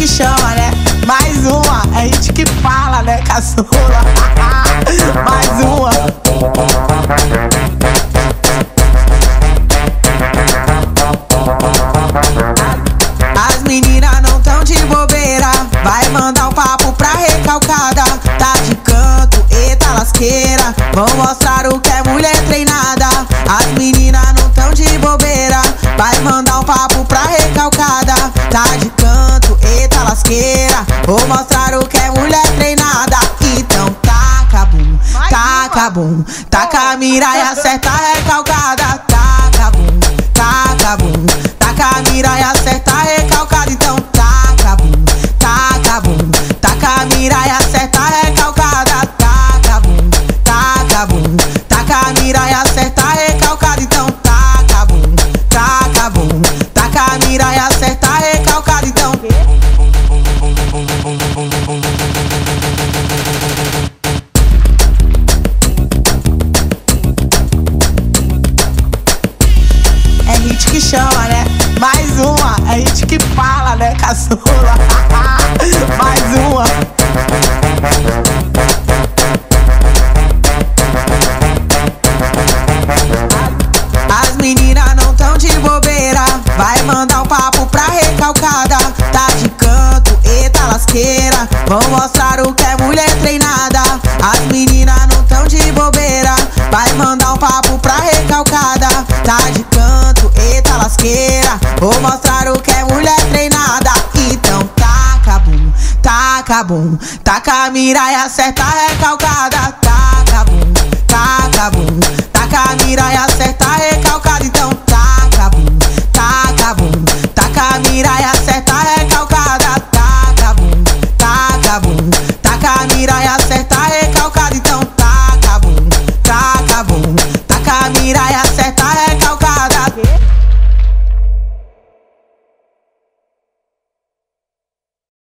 que chama, né? Mais uma, é a gente que fala, né, caçula? Mais uma. As meninas não tão de bobeira, vai mandar um papo pra recalcada. Tá de canto, eita lasqueira, vão mostrar o que é mulher treinada. As meninas não tão de bobeira, vai mandar um papo pra recalcada. Tá de canto, eita lasqueira, vou mostrar o que é mulher treinada. Então taca bum, taca bum, taca a mira e acerta a recalcada. Taca bum, taca bum, taca a mira e acerta a recalcada. Então taca bum, taca bum, taca a mira e acerta a recalcada. Taca bum, taca bum, taca a mira e acerta a recalcada. Então taca bum, taca bum, taca a mira e acerta a recalcada. Então é hit que chama, né? Mais uma, é a gente que fala, né, caçula? Mais uma. As meninas não tão de bobeira, vai mandar um papo pra recalcada. Tá de canto, eita lasqueira, vão mostrar o que é mulher treinada. As meninas não tão de bobeira, vai mandar um papo pra recalcada. Tá de canto, eita lasqueira, vou mostrar o que é mulher treinada. Então taca bum, taca bum, taca a mira e acerta a recalcada. Taca bum, taca bum, taca a mira e acerta